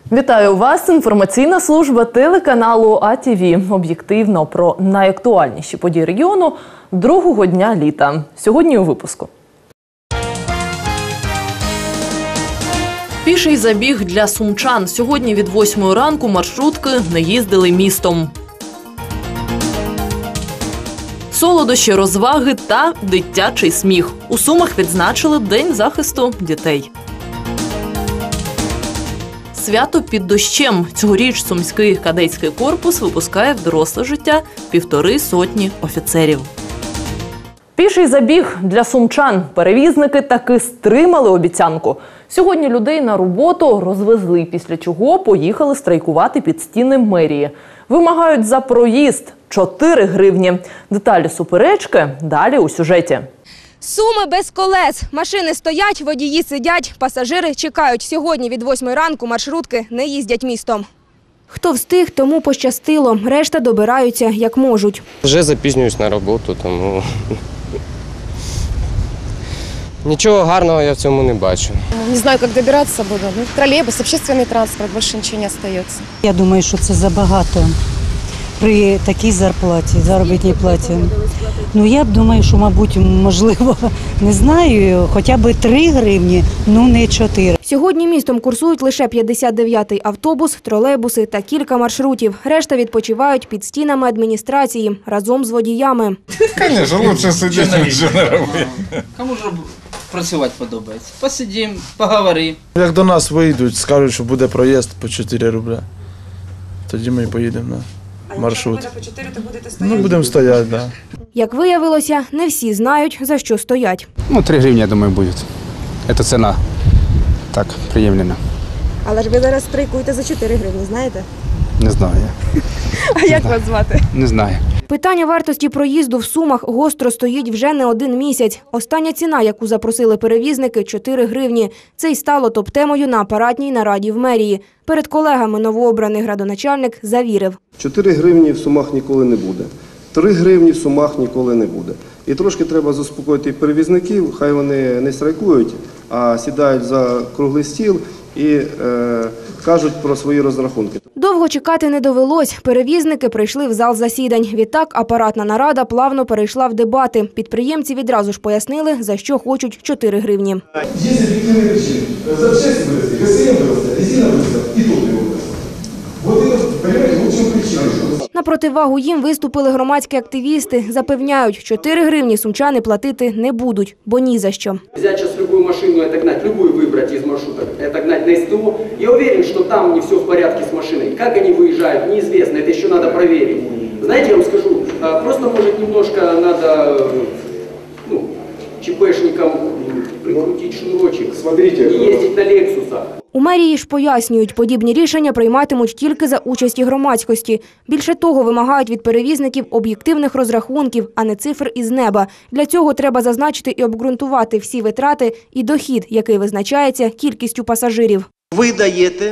Вітаю вас! Інформаційна служба телеканалу АТВ. Об'єктивно про найактуальніші події регіону другого дня літа. Сьогодні у випуску. Піший забіг для сумчан. Сьогодні від 8 ранку маршрутки не їздили містом. Солодощі, розваги та дитячий сміх. У Сумах відзначили День захисту дітей. Свято під дощем. Цьогоріч Сумський кадетський корпус випускає в доросле життя 150 офіцерів. Піший забіг для сумчан. Перевізники таки стримали обіцянку. Сьогодні людей на роботу розвезли, після чого поїхали страйкувати під стіни мерії. Вимагають за проїзд 4 гривні. Деталі суперечки далі у сюжеті. Суми без колес. Машини стоять, водії сидять, пасажири чекають. Сьогодні від 8 ранку маршрутки не їздять містом. Хто встиг, тому пощастило. Решта добираються як можуть. Вже запізнююсь на роботу, тому нічого гарного я в цьому не бачу. Не знаю, як добиратися буду. Тролейбус, общественний транспорт, більше нічого не залишається. Я думаю, що це забагато при такій зарплаті, заробітній платі. Ну, я б думаю, що, мабуть, можливо, не знаю, хоча б 3 гривні, ну не 4. Сьогодні містом курсують лише 59-й автобус, тролейбуси та кілька маршрутів. Решта відпочивають під стінами адміністрації разом з водіями. Звісно, краще сидіти, ніж на роботі. Кому ж працювати подобається? Посидимо, поговоримо. Як до нас вийдуть, скажуть, що буде проїзд по 4 рубля, тоді ми поїдемо на маршрут. А якщо буде по 4, то будете стояти? Ну, будемо стояти, так. Да. Як виявилося, не всі знають, за що стоять. 3 гривни, я думаю, будет. Это цена так приемлема. Але ж ви зараз страйкуєте за 4 гривні, знаєте? Не знаю я. А як вас звати? Не знаю. Питання вартості проїзду в Сумах гостро стоїть вже не 1 місяць. Остання ціна, яку запросили перевізники – 4 гривні. Це й стало топ-темою на апаратній нараді в мерії. Перед колегами новообраний градоначальник завірив. 4 гривні в Сумах ніколи не буде. 3 гривні в Сумах ніколи не буде. І трошки треба заспокоїти перевізників, хай вони не страйкують, а сідають за круглий стіл і кажуть про свої розрахунки. Довго чекати не довелось. Перевізники прийшли в зал засідань. Відтак апаратна нарада плавно перейшла в дебати. Підприємці відразу ж пояснили, за що хочуть 4 гривні. Є об'єктивні причини. Запчасті виросли, ГСМ виросла, резина виросла і топливо виросла. Вот это, понимаете, в общем причина. На противагу їм виступили громадські активісти. Запевняють, 4 гривні сумчани платити не будуть, бо ні за що. Взять сейчас любую машину, отогнать, любую выбрать из маршруток, отогнать на СТО. Я уверен, что там не все в порядке с машиной. Как они выезжают, неизвестно, это еще надо проверить. Знаете, я вам скажу, просто может немножко надо ЧПшникам прикрутить шнурочек, смотрите, и ездить на Лексусах. У мерії ж пояснюють, подібні рішення прийматимуть тільки за участі громадськості. Більше того, вимагають від перевізників об'єктивних розрахунків, а не цифр із неба. Для цього треба зазначити і обґрунтувати всі витрати і дохід, який визначається кількістю пасажирів. Ви даєте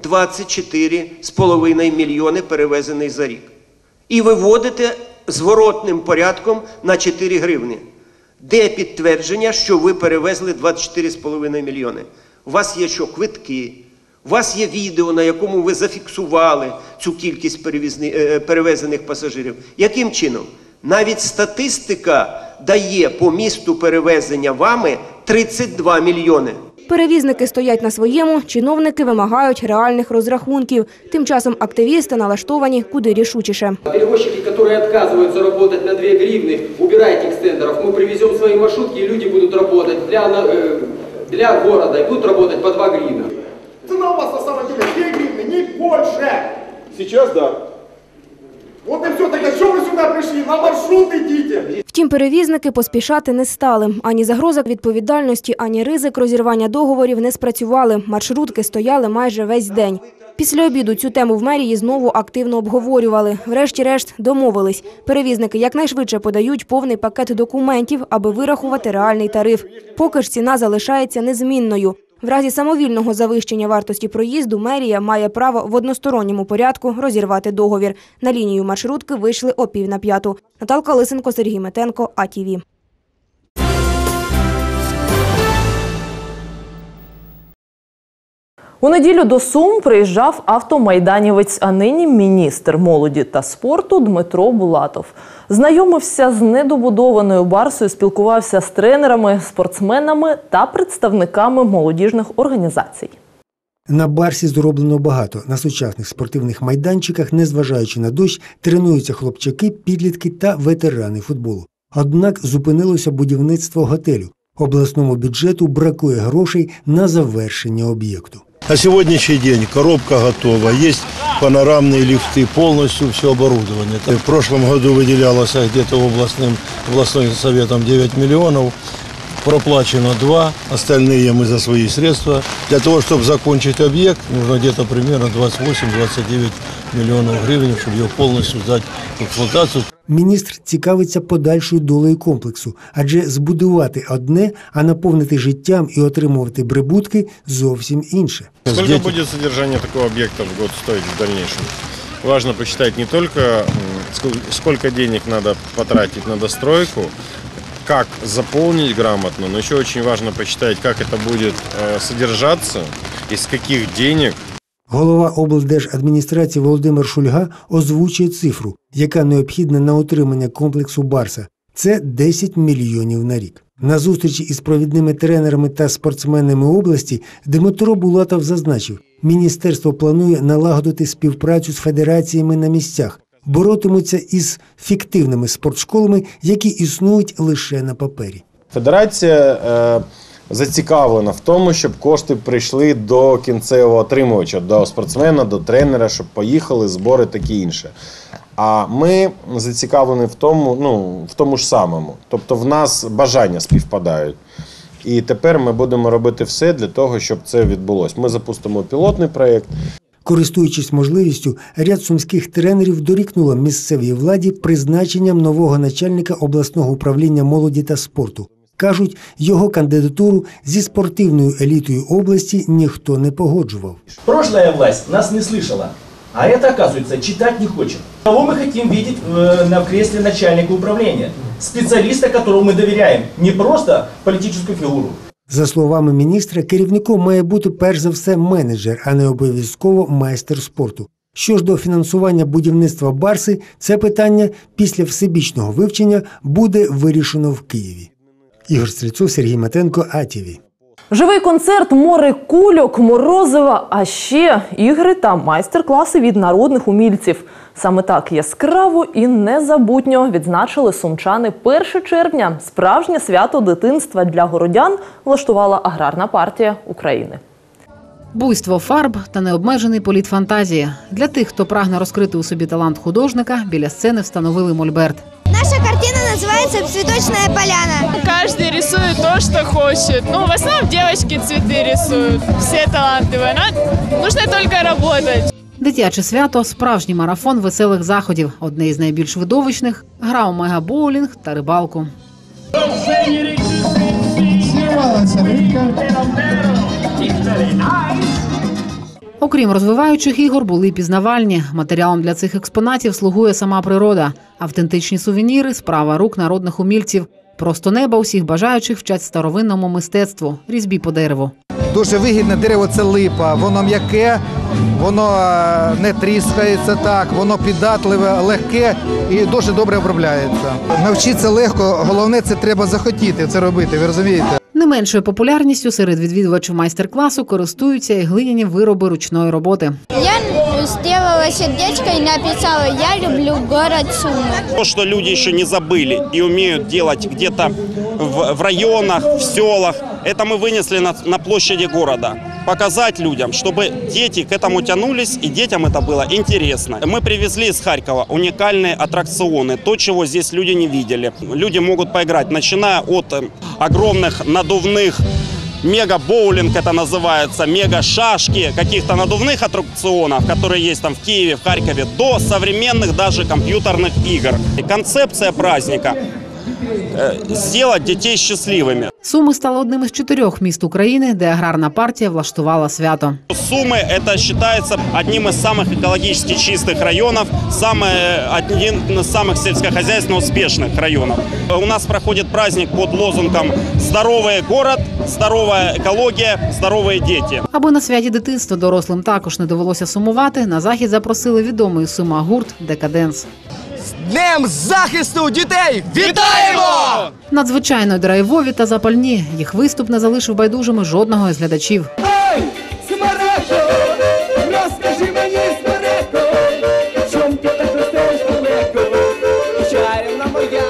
24,5 мільйони перевезених за рік. І виводите зворотним порядком на 4 гривні. Де підтвердження, що ви перевезли 24,5 мільйони? У вас є що, квитки, у вас є відео, на якому ви зафіксували цю кількість перевезених пасажирів. Яким чином? Навіть статистика дає по місту перевезення вами 32 мільйони. Перевізники стоять на своєму, чиновники вимагають реальних розрахунків. Тим часом активісти налаштовані куди рішучіше. Перевозчики, які відмовляються працювати на 2 гривні, убирайте їх з тендерів. Ми привеземо свої маршрутки, і люди будуть працювати для города и будут работать по 2 гривны. Цена у вас на самом деле 2 гривны, не больше. Сейчас да. Вот и все, так что вы сюда пришли? На маршрут идите. Втім, перевізники поспішати не стали. Ані загроза відповідальності, ані ризик розірвання договорів не спрацювали. Маршрутки стояли майже весь день. Після обіду цю тему в мерії знову активно обговорювали. Врешті-решт домовились. Перевізники якнайшвидше подають повний пакет документів, аби вирахувати реальний тариф. Поки ж ціна залишається незмінною. В разі самовільного завищення вартості проїзду мерія має право в односторонньому порядку розірвати договір. На лінію маршрутки вийшли о 4:45. Наталка Лисенко, Сергій Метенко, АТВ. У неділю до Сум приїжджав автомайданівець, а нині міністр молоді та спорту Дмитро Булатов. Знайомився з недобудованою Барсою, спілкувався з тренерами, спортсменами та представниками молодіжних організацій. На Барсі зроблено багато. На сучасних спортивних майданчиках, незважаючи на дощ, тренуються хлопчаки, підлітки та ветерани футболу. Однак зупинилося будівництво готелю. Обласному бюджету бракує грошей на завершення об'єкту. На сегодняшний день коробка готова, есть панорамные лифты, полностью все оборудование. В прошлом году выделялось где-то областным советом 9 миллионов, проплачено 2, остальные мы за свои средства. Для того, чтобы закончить объект, нужно где-то примерно 28-29 миллионов гривен, чтобы его полностью сдать в эксплуатацию. Міністр цікавиться подальшою долею комплексу, адже збудувати одне, а наповнити життям і отримувати прибутки зовсім інше. Сколько будет содержание такого объекта в год стоить в дальнейшем? Важно посчитать не только, сколько денег надо потратить на достройку, как заполнить грамотно, но еще очень важно посчитать, как это будет содержаться, из каких денег. Голова облдержадміністрації Володимир Шульга озвучує цифру, яка необхідна на утримання комплексу «Барса». Це 10 мільйонів на рік. На зустрічі із провідними тренерами та спортсменами області Дмитро Булатов зазначив, міністерство планує налагодити співпрацю з федераціями на місцях, боротимуться із фіктивними спортшколами, які існують лише на папері. Федерація зацікавлена в тому, щоб кошти прийшли до кінцевого отримувача, до спортсмена, до тренера, щоб поїхали, збори такі інше. А ми зацікавлені в тому ж самому. Тобто в нас бажання співпадають. І тепер ми будемо робити все для того, щоб це відбулося. Ми запустимо пілотний проєкт. Користуючись можливістю, ряд сумських тренерів дорікнуло місцевій владі призначенням нового начальника обласного управління молоді та спорту. Кажуть, його кандидатуру зі спортивною елітою області ніхто не погоджував. Прошлая власть нас не слышала, а это, оказывается, читать не хочет. Кого мы хотим видеть на кресле начальника управления? Специалиста, которому мы доверяем, не просто политическую фигуру. За словами міністра, керівником має бути перш за все менеджер, а не обов'язково майстер спорту. Що ж до фінансування будівництва Барси, це питання після всебічного вивчення буде вирішено в Києві. Ігор Стрільцов, Сергій Матенко, АТВ. Живий концерт, море кульок, морозива, а ще ігри та майстер-класи від народних умільців. Саме так яскраво і незабутньо відзначили сумчани 1 червня. Справжнє свято дитинства для городян влаштувала аграрна партія України. Буйство фарб та необмежений політ фантазії. Для тих, хто прагне розкрити у собі талант художника, біля сцени встановили мольберт. Наша картина называется «Цветочная поляна». Каждый рисует то, что хочет. В основном девочки цветы рисуют. Все талантливые. Но нужно только работать. Дитяче свято – справжній марафон веселих заходів. Одне із найбільш видовищних – гра у мегабоулінг та рибалку. Окрім розвиваючих ігор, були й пізнавальні. Матеріалом для цих експонатів слугує сама природа. Автентичні сувеніри – справа рук народних умільців. Просто неба усіх бажаючих вчать старовинному мистецтву – різьбі по дереву. Дуже вигідне дерево – це липа. Воно м'яке, воно не тріскається так, воно піддатливе, легке і дуже добре обробляється. Навчитися легко, головне – це треба захотіти це робити, ви розумієте? Не меншою популярністю серед відвідувачів майстер-класу користуються і глиняні вироби ручної роботи. Я зробила сердечко і написала «Я люблю город Сумы». То, что люди еще не забыли и умеют делать где-то в районах, в селах, это мы вынесли на площади города. Показать людям, чтобы дети к этому тянулись и детям это было интересно. Мы привезли из Харькова уникальные аттракционы, то, чего здесь люди не видели. Люди могут поиграть, начиная от огромных надувных мега-боулинг, это называется, мега-шашки, каких-то надувных аттракционов, которые есть там в Киеве, в Харькове, до современных даже компьютерных игр. И концепция праздника – сделать детей счастливыми. Суми стали одним із 4 міст України, де аграрна партія влаштувала свято. Сумы – это считается одним из самых экологически чистых районов, один из самых сельскохозяйственно успешных районов. У нас проходит праздник под лозунгом «Здоровый город, здоровая экология, здоровые дети». Аби на святі дитинства дорослим також не довелося сумувати, на захід запросили відомий у Сумах гурт «Декаденс». Днем захисту дітей вітаємо! Надзвичайно драйвові та запальні. Їх виступ не залишив байдужими жодного із глядачів. Ей, Смереко, розкажи мені, Смереко, чом ти так ростеш далеко, чарівна моя.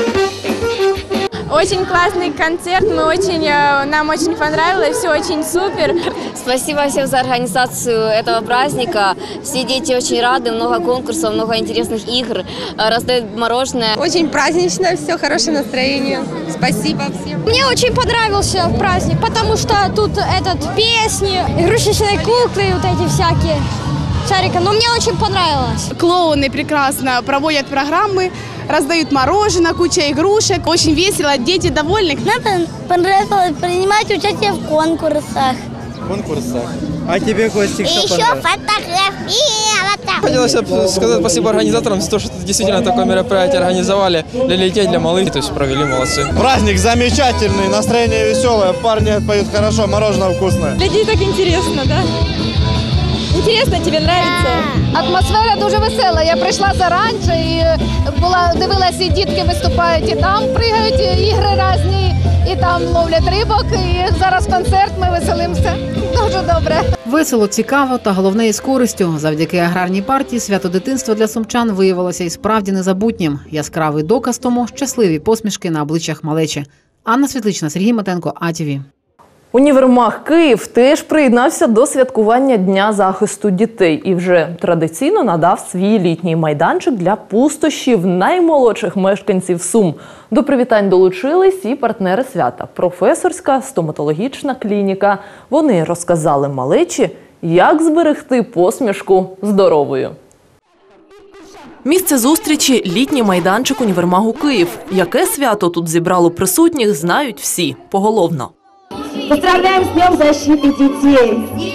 Очень классный концерт, нам очень понравилось, все очень супер. Спасибо всем за организацию этого праздника. Все дети очень рады, много конкурсов, много интересных игр, раздают мороженое. Очень празднично, все, хорошее настроение. Спасибо всем. Мне очень понравился праздник, потому что тут песни, игрушечные куклы, вот эти всякие. Шарика, но мне очень понравилось. Клоуны прекрасно проводят программы, раздают мороженое, куча игрушек. Очень весело, дети довольны. Нам понравилось принимать участие в конкурсах. Конкурсах? А тебе, Костик, что понравилось? И еще фотографироваться. Хотелось сказать спасибо организаторам за то, что действительно такое мероприятие организовали для детей, для малых. То есть провели, молодцы. Праздник замечательный, настроение веселое, парни поют хорошо, мороженое вкусное. Для детей так интересно, да? Интересно, тебе нравится? Атмосфера дуже весела. Я прийшла заранше і дивилася, і дітки виступають, і там пригають, ігри різні, і там ловлять рибок, і зараз концерт, ми веселимося. Дуже добре. Весело, цікаво та головне із користю. Завдяки аграрній партії свято дитинства для сумчан виявилося і справді незабутнім. Яскравий доказ тому – щасливі посмішки на обличчях малечі. Анна Світлична, Сергій Матенко, АТВ. Універмаг «Київ» теж приєднався до святкування Дня захисту дітей і вже традиційно надав свій літній майданчик для пустощів наймолодших мешканців Сум. До привітань долучились і партнери свята – професорська стоматологічна клініка. Вони розказали малечі, як зберегти посмішку здоровою. Місце зустрічі – літній майданчик універмагу «Київ». Яке свято тут зібрало присутніх, знають всі поголовно. Поздравляємо з Днем захисту дітей!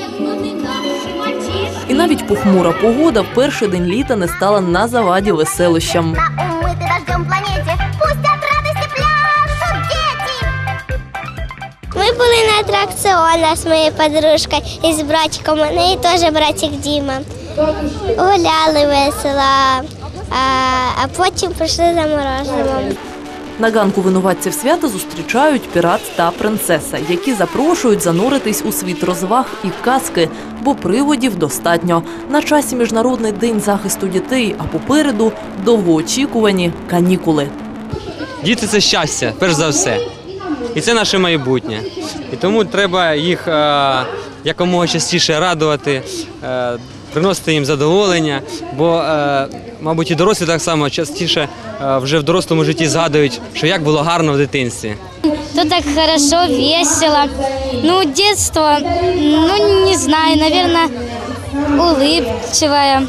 І навіть похмура погода в перший день літа не стала на заваді веселищам. Ми були на атракціонах з моєю подружкою і з братиком, у неї теж братик Діма. Гуляли весело, а потім пішли за мороженим. На ганку винуватців свята зустрічають пірат та принцеса, які запрошують зануритись у світ розваг і казки, бо приводів достатньо. На часі Міжнародний день захисту дітей, а попереду довгоочікувані канікули. Діти – це щастя, перш за все. І це наше майбутнє. І тому треба їх якомога частіше радувати, приносити їм задоволення, бо, мабуть, і дорослі так само частіше вже в дорослому житті згадують, що як було гарно в дитинстві. Тут так хорошо, весело. Ну, детство, не знаю, наверное, улыбчивое,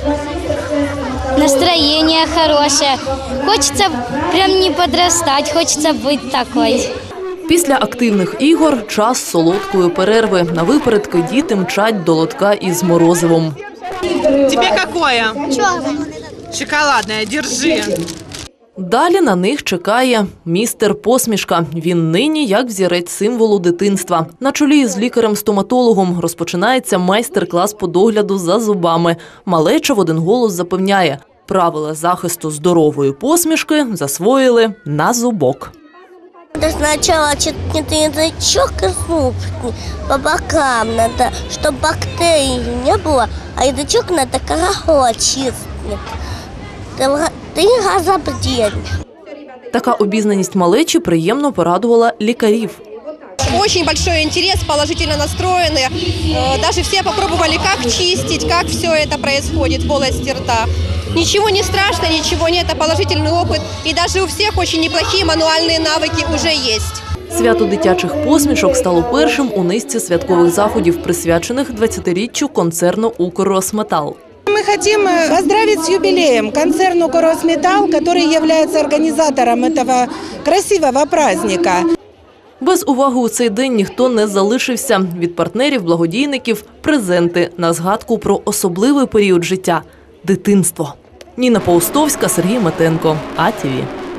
настроение хорошее. Хочется прям не подрастать, хочется быть такой. Після активних ігор – час солодкої перерви. На випередки діти мчать до лотка із морозивом. Тебе какое? Шоколадное, держи. Далі на них чекає містер Посмішка. Він нині як взірець символу дитинства. На чолі з лікарем-стоматологом розпочинається майстер-клас по догляду за зубами. Малеча в один голос запевняє – правила захисту здорової посмішки засвоїли на зубок. Сначала чекнет язычок и зубки по бокам надо, чтобы бактерий не было, а язычок надо хорошо чистить. Ты газобдень. Така обізнаність малечі приємно порадувала лікарів. Очень большой интерес, положительно настроены. Даже все попробовали, как чистить, как все это происходит в полости рта. Ничего не страшно, ничего нет, это положительный опыт. И даже у всех очень неплохие мануальные навыки уже есть. Свято дитячих посмішок стало першим у низці святкових заходів, присвячених 20-річчю концерну «Укрросметал». Мы хотим поздравить с юбилеем концерн «Укрросметал», который является организатором этого красивого праздника. Без уваги у цей день ніхто не залишився. Від партнерів-благодійників – презенти на згадку про особливий період життя – дитинство. Ніна Паустовська, Сергій Метенко, АТВ.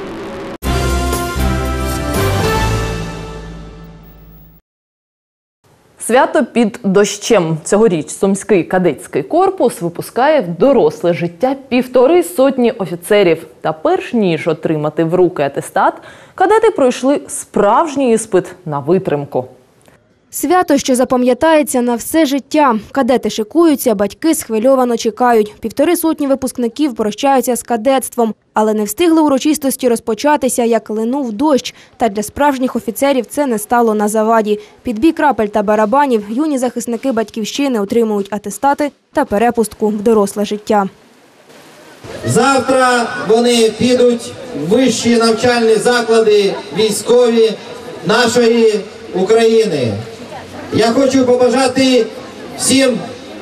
Свято під дощем. Цьогоріч Сумський кадетський корпус випускає в доросле життя 150 офіцерів. Та перш ніж отримати в руки атестат, кадети пройшли справжній іспит на витримку. Свято, що запам'ятається на все життя. Кадети шикуються, батьки схвильовано чекають. 150 випускників прощаються з кадетством. Але не встигли урочистості розпочатися, як линув дощ. Та для справжніх офіцерів це не стало на заваді. Під бій крапель та барабанів юні захисники Батьківщини отримують атестати та перепустку в доросле життя. Завтра вони підуть в вищі навчальні заклади військові нашої України. Я хочу побажати всім,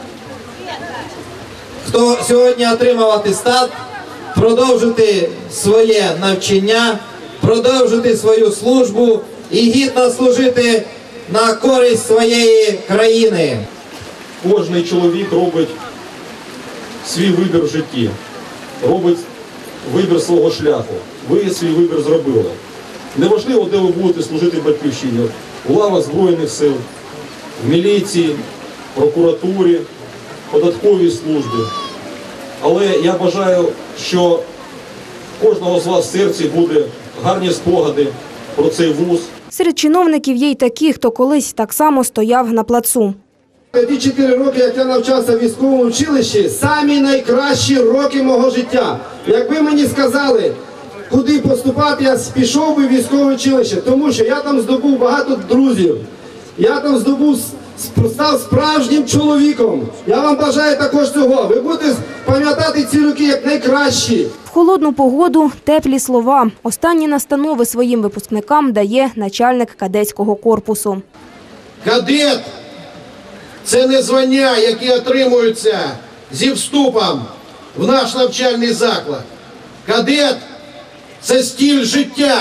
хто сьогодні отримав атестат, продовжити своє навчання, продовжити свою службу і гідно служити на користь своєї країни. Кожний чоловік робить свій вибір в житті, робить вибір свого шляху. Ви свій вибір зробили. Неважливо, де ви будете служити Батьківщині, у лавах Збройних сил, в міліції, прокуратурі, податковій службі. Але я бажаю, що кожного з вас в серці буде гарні спогади про цей вуз. Серед чиновників є й такі, хто колись так само стояв на плацу. Ті 4 роки, як я навчався в військовому училищі, самі найкращі роки мого життя. Якби мені сказали, куди поступати, я пішов би в військове училище, тому що я там здобув багато друзів. Я там став справжнім чоловіком. Я вам бажаю також цього. Ви будете пам'ятати ці роки як найкращі. В холодну погоду теплі слова. Останні настанови своїм випускникам дає начальник кадетського корпусу. Кадет – це не звання, які отримуються зі вступом в наш навчальний заклад. Кадет – це стиль життя.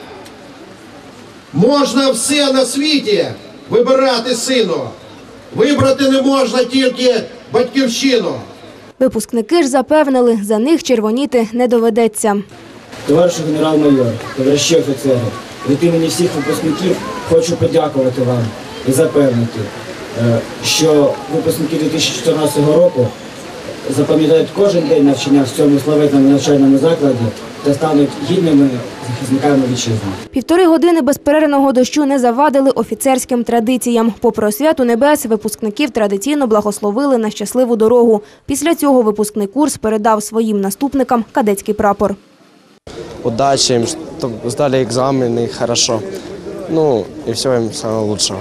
Можна все на світі вибирати, сину. Вибрати не можна тільки Батьківщину. Випускники ж запевнили, за них червоніти не доведеться. Товариш генерал-майор, товариші офіцери, від імені всіх випускників хочу подякувати вам і запевнити, що випускники 2014 року запам'ятають кожен день навчання в цьому славетному навчальному закладі та стануть гідними захисниками вітчизни. 1,5 години безперервного дощу не завадили офіцерським традиціям. Попри освяту небес, випускників традиційно благословили на щасливу дорогу. Після цього випускний курс передав своїм наступникам кадетський прапор. Удачі їм, щоб здали екзамени хорошо. Ну і всього їм самого лучшого.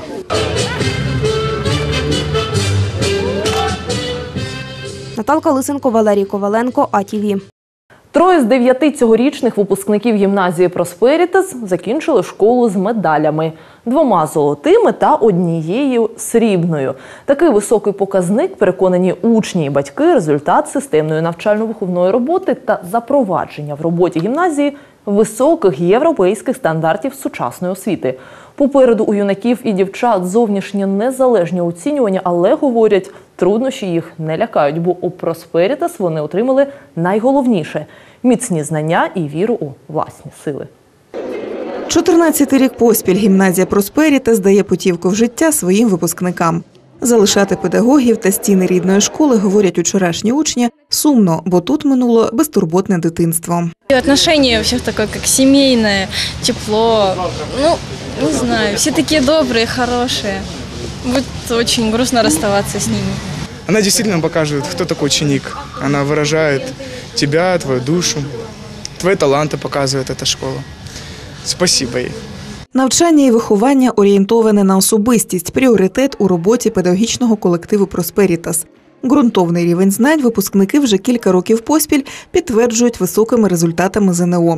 Наталка Лисенко, Валерій Коваленко, АТВ. 3 з 9 цьогорічних випускників гімназії «Просперітас» закінчили школу з медалями. 2 золотими та 1 срібною. Такий високий показник, переконані учні і батьки, результат системної навчально-виховної роботи та запровадження в роботі гімназії високих європейських стандартів сучасної освіти. Попереду у юнаків і дівчат зовнішнє незалежні оцінювання, але, говорять, труднощі їх не лякають, бо у «Просперітас» вони отримали найголовніше – міцні знання і віру у власні сили. 14-й рік поспіль гімназія «Просперітас» дає путівку в життя своїм випускникам. Залишати педагогів та стіни рідної школи, говорять вчорашні учні, сумно, бо тут минуло безтурботне дитинство. Отношения у всех такое, как семейное, тепло. Ну, не знаю, все такие добрые, хорошие. Будет очень грустно расставаться с ними. Она действительно показывает, кто такой ученик. Она выражает тебя, твою душу, твои таланты показывает эта школа. Спасибо ей. Навчання і виховання орієнтоване на особистість – пріоритет у роботі педагогічного колективу «Просперітас». Ґрунтовний рівень знань випускники вже кілька років поспіль підтверджують високими результатами ЗНО.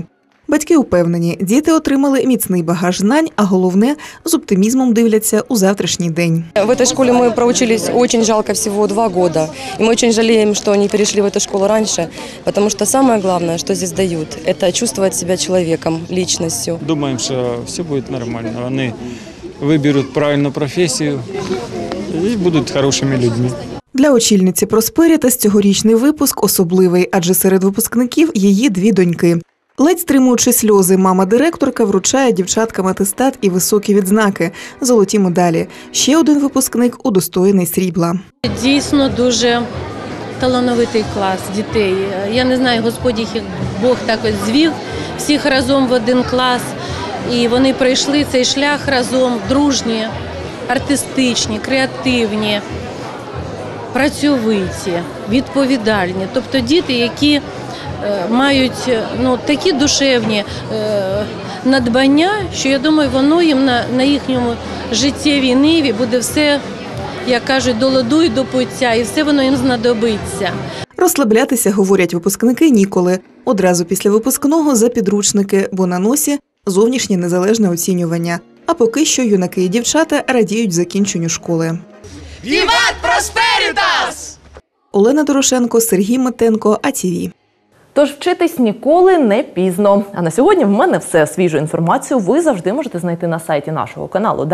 Батьки упевнені, діти отримали міцний багаж знань, а головне – з оптимізмом дивляться у завтрашній день. В этой школе мы проучились очень жалко всего 2 года. И мы очень жалеем, что они перешли в эту школу раньше, потому что самое главное, что здесь дают, это чувствовать себя человеком, личностью. Думаем, что все будет нормально. Они выберут правильную профессию и будут хорошими людьми. Для очільниці Просперітас цьогорічний випуск особливий, адже серед випускників її 2 доньки. Ледь стримуючи сльози, мама-директорка вручає дівчаткам атестат і високі відзнаки – золоті медалі. Ще один випускник удостоєний срібла. Дійсно дуже талановитий клас дітей. Я не знаю, Господь їх, Бог так ось звів всіх разом в один клас. І вони пройшли цей шлях разом, дружні, артистичні, креативні, працьовиті, відповідальні. Тобто діти, які мають такі душевні надбання, що, я думаю, воно їм на їхньому життєвій ниві буде все, як кажуть, до ладу і до пуття, і все воно їм знадобиться. Розслаблятися, говорять випускники, ніколи. Одразу після випускного за підручники, бо на носі зовнішнє незалежне оцінювання. А поки що юнаки і дівчата радіють закінченню школи. Віват Просперітас! Олена Дорошенко, Сергій Метенко, АТВ. Тож вчитись ніколи не пізно. А на сьогодні в мене все. Свіжу інформацію ви завжди можете знайти на сайті нашого каналу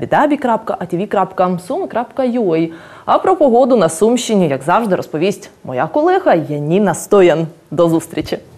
www.atv.sum.ua. А про погоду на Сумщині, як завжди, розповість моя колега Яніна Стоян. До зустрічі!